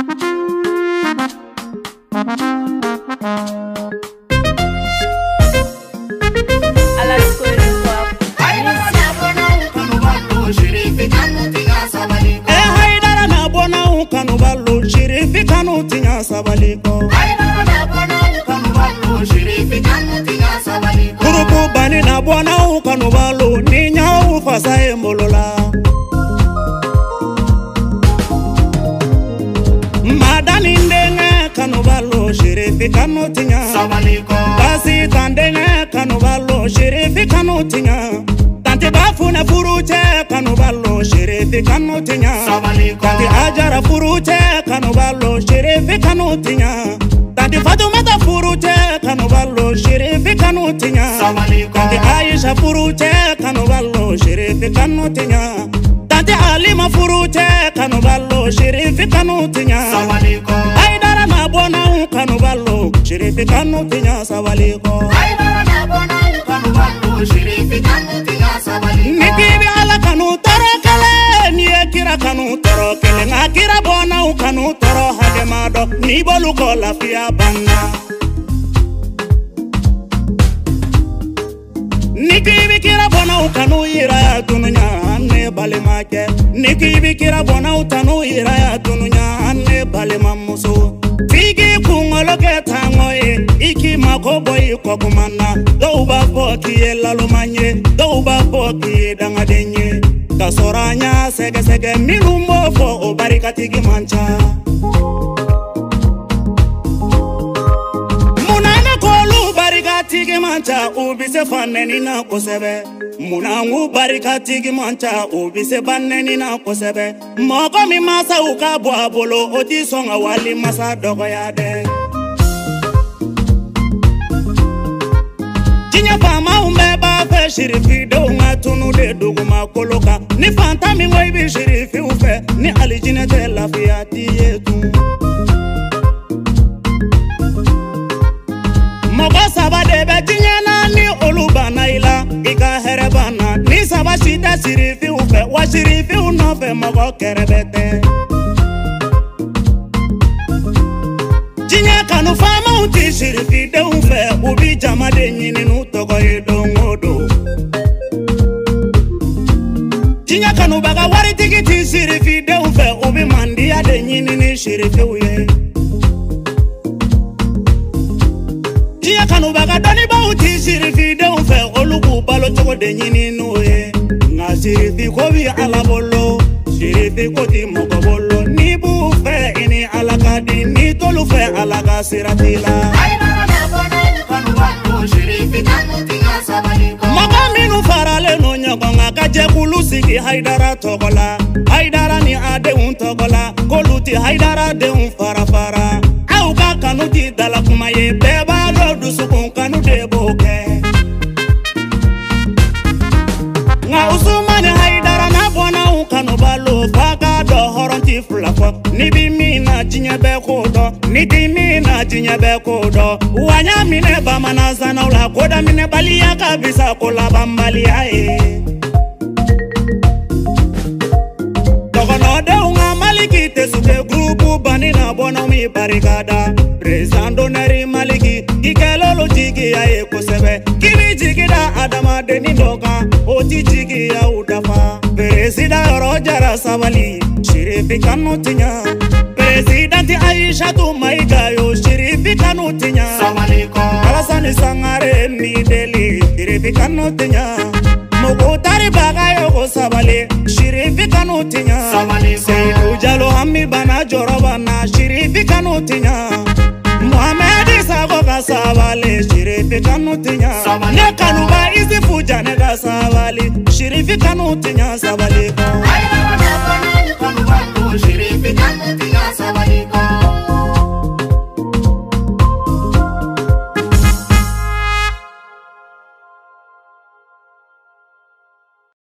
Kurupu bani na bwana ukanubalo ninya ufasa embolola Madani ndenge kanubalo shirifi kanutinya Basi tandenge kanubalo shirifi kanutinya Tanti bafuna furuche kanubalo shirifi kanutinya Tanti ajara furuche kanubalo shirifi kanutinya Tanti Fatumata furuche kanubalo shirifi kanutinya Tanti Aisha furuche kanubalo shirifi kanutinya Tanti Alima furuche kanubalo shirifi kanutinya Aidara na bona kanubalo shirifi kanutinya sawaliko Aidara na bona kanubalo shirifi kanutinya sawaliko Nikibi ala kanu torokele niye kira kanu torokele ngakira bona kanu toro hagemado ni bolu kola fia banna Nikibi kira bona kanu ira ya dunya ne bale make Nikibi kira bona utanu ira ya dunya ne bale mamuso Figi kungolo ke tangoe iki makoboy kokumana Douba poki lalumanye douba poki dangadenye Kasoranya sege sege milumo fo obarikati gimancha Munana kolu barikati gimancha ubise faneni na kosebe Munangu barikati gimancha ubise baneni na kosebe Moko mi masa ukabwa bolo oti songa wali masa dogo yade Jinya fama umeba fe shirifi do ngatunu de duguma koloka Ni fanta mi ngoi bi shirifi ufe Ni alijine te lafiyati yetu Moga saba debe jinya na ni olubana ila Ika herebana Ni saba shita shirifi ufe Wa shirifi unofe mogo kerebete Jinya kanu fama uti shirifi de ufe Ubi jama de nyini nutogo idongodo Jinya kanu baga wari tikiti shirifi de ufe Ubi mandia de nyini ni shirifi uye Jinya kanu baga doni ba uti shirifi de ufe Olugu balo chogo de nyini nuye Nga shirifi kobi ala bolo Shirifi koti moko bolo Ni bufe ini alakadi Ni tolu fe alaka siratila Aidara na bona kanubalo shirifi kanutinya sawaliko Maka minu farale no nyagonga kaje kulusiki haidara togola Haidara ni ade untogola Koluti haidara de unfarafara Auka kanuti dala kumaye Beba rodu sukun kanu de boke Nga usumane haidara na bona ukanubalo Faka do horonti fulafo Nibi mina jinya be kodo Nidi mina jinya be kodo Wanya mine bamana zana ula Koda mine balia kabisa kola bambalia Togono de unga maliki Tesuke grupu bani na bona umi barikada Prezando neri maliki Kikelolo jigi ya ekosebe Kini jigi da adama deni doka Oti jigi ya udafa Presida yoro jara sabali Shirifi kanutinya Presidenti Aisha Tumaigayo Shirifi kanutinya sawaliko Alasani sangare ni deli Shirifi kanutinya Mugutari bagayo ko sabali Shirifi kanutinya Seidu jalo hami bana jorobana Shirifi kanutinya Muhammad Sago ka sabali Shirifi kanutinya Ne kanuba izi fuja ne ka sabali Shirifi kanutinya